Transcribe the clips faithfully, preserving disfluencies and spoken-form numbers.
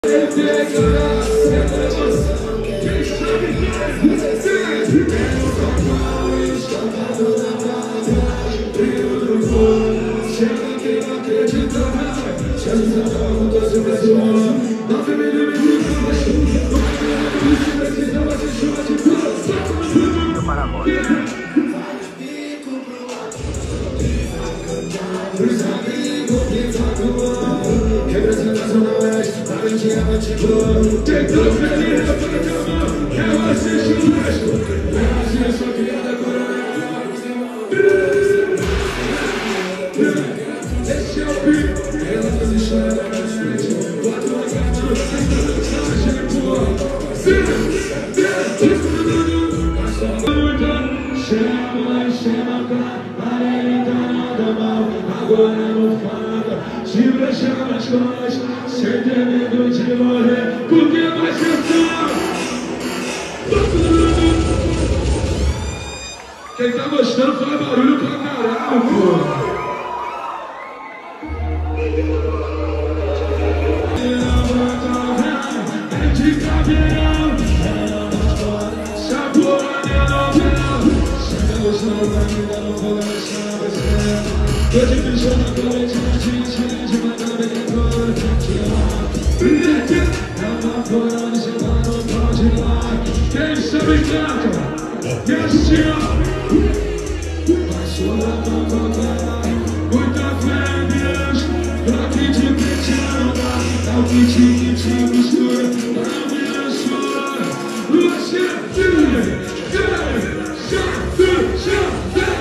Agora não fala, se fechar nas costas, sem ter medo de morrer, porque vai ser só. Quem tá gostando faz barulho pra caralho, pô. É de caveirão, sabor de novela. Chega gostando da vida, não vou deixar você. Tô de bicho na noite, na gente, de mandar bem agora. Ela fora, onde você tá, não pode ir lá. Quem sabe canta, e assim ó. Vai chorar pra qualquer, muita fé em Deus. Pra que te pentear, é o que te, que te mistura. A minha sua, você tem, tem, chata, chata.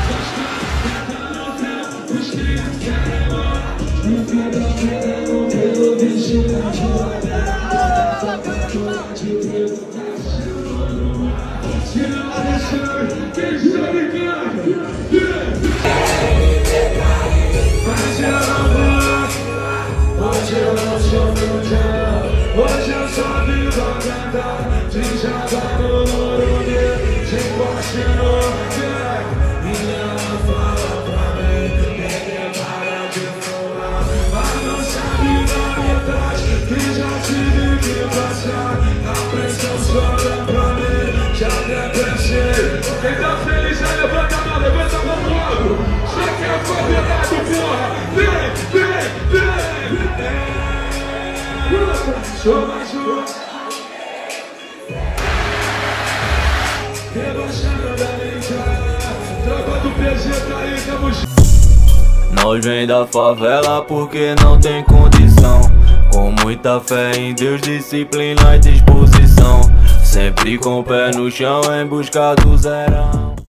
Hoje eu só vivo a cantar, te jogar no Morumbi, te poste no pé. Minha fala pra mim, ninguém para de falar. Mas não sabe da metade, que já tive que passar. A pressão sobra pra mim, já até pensei. Quem tá feliz já levanta a mão, levanta a mão logo. Só que é favelado, porra. Vem, vem, vem, vem. Show mais um. Rebaixando da linha, tropa do P G tá aí, tamo junto. Nós vem da favela porque não tem condição. Com muita fé em Deus, disciplina e disposição. Sempre com o pé no chão em busca do zerão.